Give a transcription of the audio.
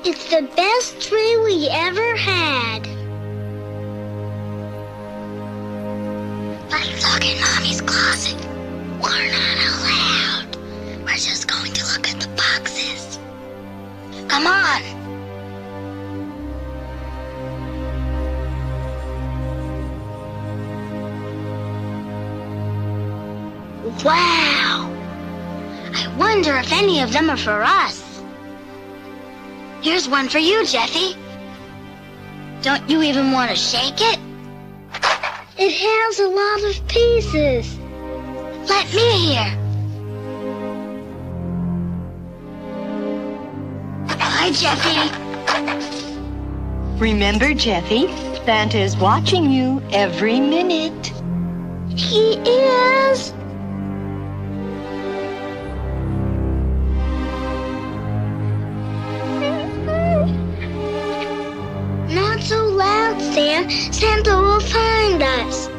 It's the best tree we ever had. Let's look in Mommy's closet. We're not allowed. We're just going to look at the boxes. Come on. Wow! I wonder if any of them are for us. Here's one for you, Jeffy. Don't you even want to shake it? It has a lot of pieces. Let me hear. Hi, Jeffy. Remember, Jeffy, Santa is watching you every minute. He is. Not so loud, Sam. Santa will find us.